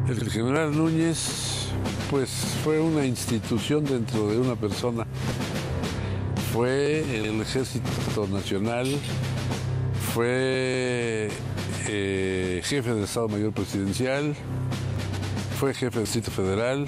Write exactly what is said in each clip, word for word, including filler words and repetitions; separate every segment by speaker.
Speaker 1: El general Núñez, pues, fue una institución dentro de una persona. Fue el Ejército Nacional, fue eh, jefe del Estado Mayor Presidencial, fue jefe del Distrito Federal,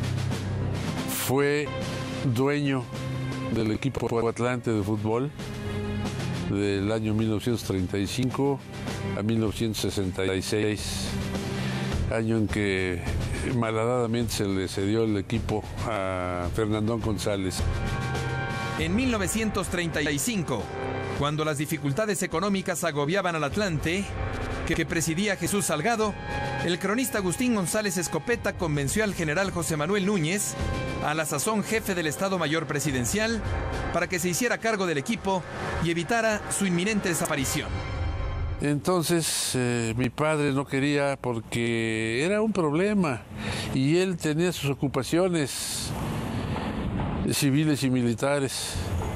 Speaker 1: fue dueño del equipo Atlante de fútbol del año mil novecientos treinta y cinco a mil novecientos sesenta y seis, año en que malhadadamente se le cedió el equipo a Fernandón González.
Speaker 2: En mil novecientos treinta y cinco, cuando las dificultades económicas agobiaban al Atlante, que presidía Jesús Salgado, el cronista Agustín González Escopeta convenció al general José Manuel Núñez, a la sazón jefe del Estado Mayor Presidencial, para que se hiciera cargo del equipo y evitara su inminente desaparición.
Speaker 1: Entonces eh, mi padre no quería porque era un problema y él tenía sus ocupaciones civiles y militares.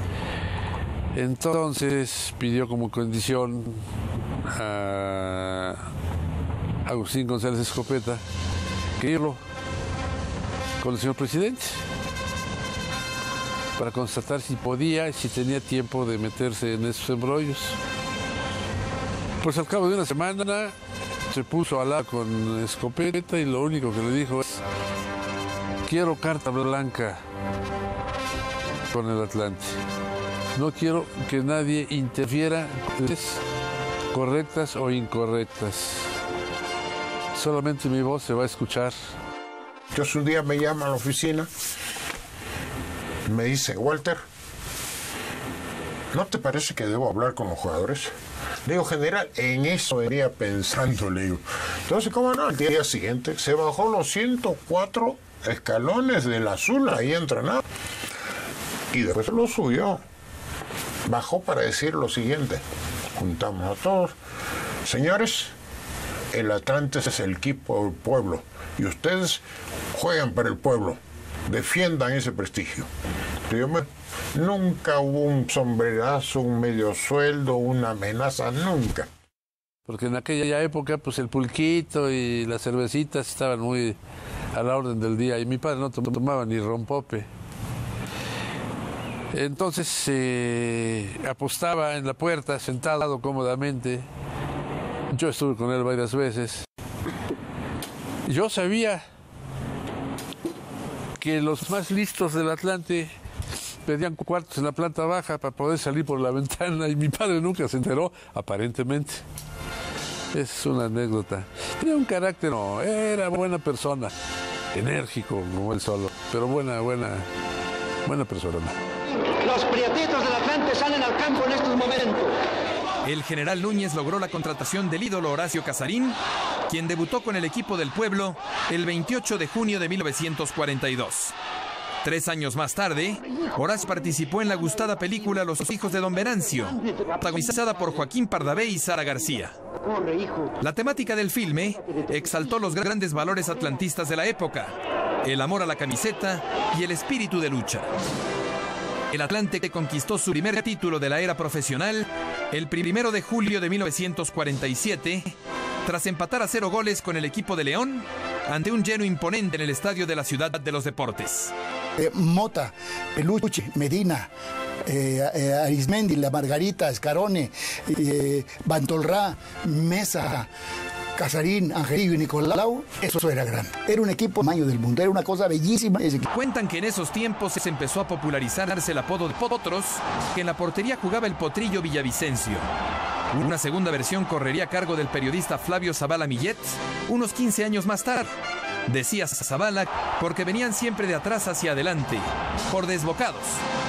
Speaker 1: Entonces pidió como condición a Agustín González Escopeta que irlo con el señor presidente para constatar si podía y si tenía tiempo de meterse en esos embrollos. Pues al cabo de una semana se puso a hablar con Escopeta y lo único que le dijo es: quiero carta blanca con el Atlante. No quiero que nadie interfiera en las correctas o incorrectas. Solamente mi voz se va a escuchar.
Speaker 3: Entonces un día me llama a la oficina, me dice: Walter, ¿no te parece que debo hablar con los jugadores? Le digo: general, en eso venía pensando, le digo. Entonces, ¿cómo no? El día siguiente se bajó los ciento cuatro escalones del azul ahí entrenado. Y después lo subió. Bajó para decir lo siguiente: juntamos a todos. Señores, el Atlante es el equipo del pueblo y ustedes juegan para el pueblo. Defiendan ese prestigio. Yo me... Nunca hubo un sombrerazo, un medio sueldo, una amenaza, nunca.
Speaker 1: Porque en aquella época, pues el pulquito y las cervecitas estaban muy a la orden del día y mi padre no tomaba ni rompope. Entonces eh, apostaba en la puerta, sentado cómodamente. Yo estuve con él varias veces. Yo sabía que los más listos del Atlante pedían cuartos en la planta baja para poder salir por la ventana y mi padre nunca se enteró, aparentemente. Es una anécdota. Tenía un carácter, no, era buena persona, enérgico como él solo, pero buena, buena, buena persona.
Speaker 4: Los prietitos del Atlante salen al campo en estos momentos.
Speaker 2: El general Núñez logró la contratación del ídolo Horacio Casarín, quien debutó con el equipo del pueblo el veintiocho de junio de mil novecientos cuarenta y dos. Tres años más tarde, Horacio participó en la gustada película Los hijos de Don Venancio, protagonizada por Joaquín Pardavé y Sara García. La temática del filme exaltó los grandes valores atlantistas de la época, el amor a la camiseta y el espíritu de lucha. El Atlante conquistó su primer título de la era profesional el primero de julio de mil novecientos cuarenta y siete, tras empatar a cero goles con el equipo de León, ante un lleno imponente en el estadio de la Ciudad de los Deportes.
Speaker 5: Eh, Mota, Peluche, Medina, eh, eh, Arismendi, La Margarita, Escarone, eh, Bantolrá, Mesa, Casarín, Angelillo y Nicolau, eso era grande. Era un equipo tamaño del mundo, era una cosa bellísima ese equipo.
Speaker 2: Cuentan que en esos tiempos se empezó a popularizarse el apodo de Potros, que en la portería jugaba el Potrillo Villavicencio. Una segunda versión correría a cargo del periodista Flavio Zavala Millet unos quince años más tarde. Decía Zavala porque venían siempre de atrás hacia adelante, por desbocados.